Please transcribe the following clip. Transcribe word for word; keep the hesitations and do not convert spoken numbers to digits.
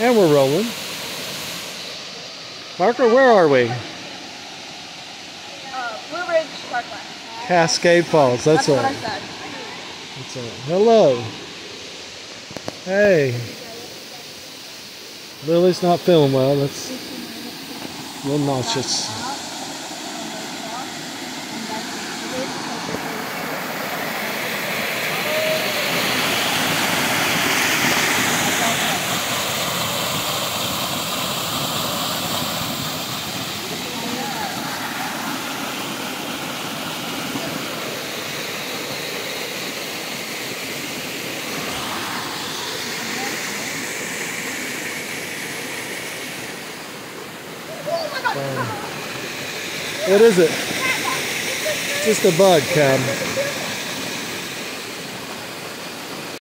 And we're rolling. Parker, where are we? Uh, Blue Ridge Parkway. Cascade Falls, that's, That's right. what I said. That's right. Hello. Hey. Lily's not feeling well. That's a little nauseous. Um, what is it? Just a bug, Cam.